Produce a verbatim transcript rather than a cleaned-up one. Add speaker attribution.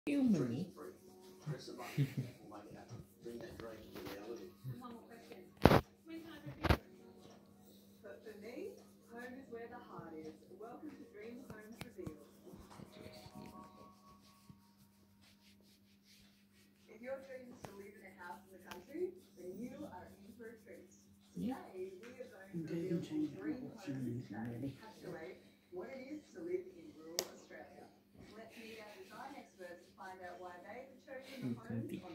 Speaker 1: Human.
Speaker 2: One more question. When can I go bigger? But for me, home is where the heart is. Welcome to Dream Homes Revealed. If your dream is to live in a house in the country, then you are in for a treat. Today, we are going to reveal to Dream Homes that encapsulate what it is to live in rural Australia. Let's meet our design experts to find out why they have chosen the homes on